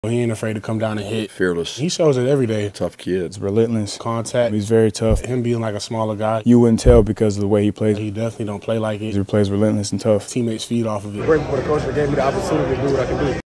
He ain't afraid to come down and hit. Fearless. He shows it every day. Tough kid. He's relentless. Contact. He's very tough. Him being like a smaller guy. You wouldn't tell because of the way he plays. He definitely don't play like it. He plays relentless and tough. Teammates feed off of it. Grateful for the coach that gave me the opportunity to do what I can do.